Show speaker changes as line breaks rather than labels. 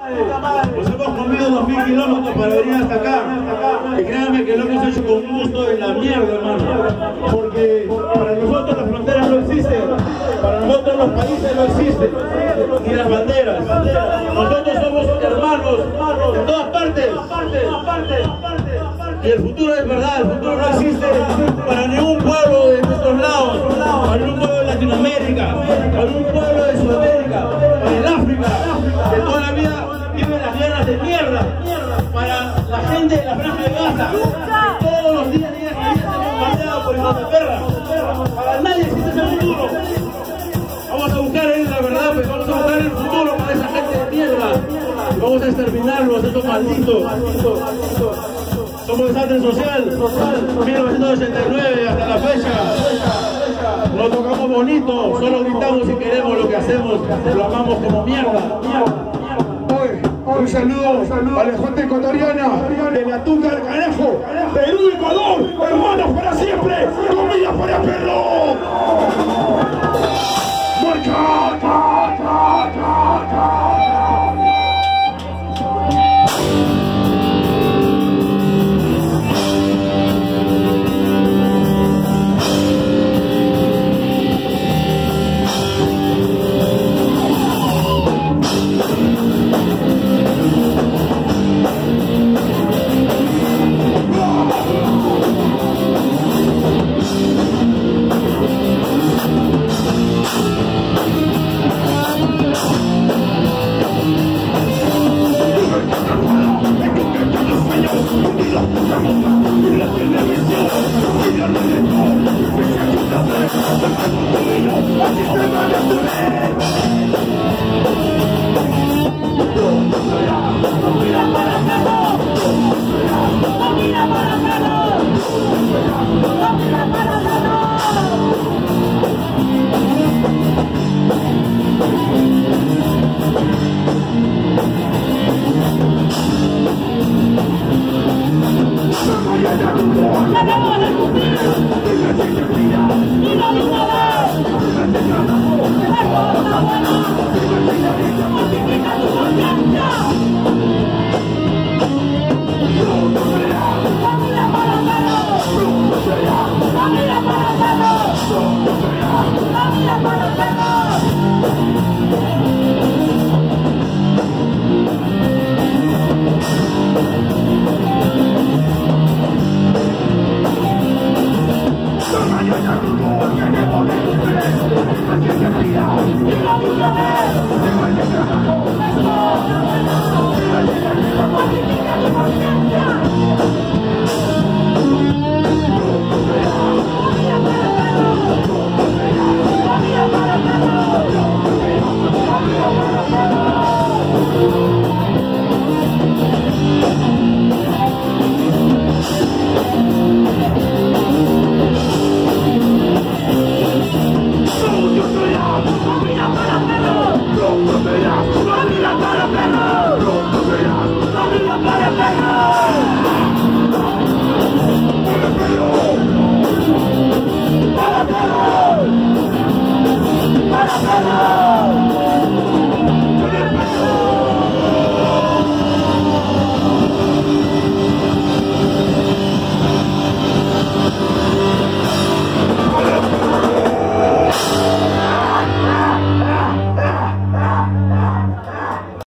Nos hemos comido 2000 kilómetros para venir hasta acá. Y créanme que lo hemos hecho con gusto en la mierda, hermano. Porque para nosotros las fronteras no existen. Para nosotros los países no existen. Ni las banderas. Nosotros somos hermanos en todas partes. Y el futuro es verdad, el futuro no existe para ningún pueblo de nuestros lados, para ningún pueblo de Latinoamérica, para ningún pueblo de Sudamérica, para el África, que toda la vida vive las guerras de mierda, para la gente de la Franja de Gaza, que todos los días se bombardeado por Inglaterra. Para nadie existe ese futuro. Vamos a buscar la verdad, pues vamos a buscar el futuro para esa gente de mierda. Vamos a exterminarlos, esos malditos. Somos Desastre Social, 1989 hasta la fecha. Lo tocamos bonito, solo gritamos y queremos lo que hacemos, lo amamos como mierda.
Un saludo a la gente ecuatoriana de la Tuca del Canejo, Perú, Ecuador, hermanos para siempre, comida para perro. Marca.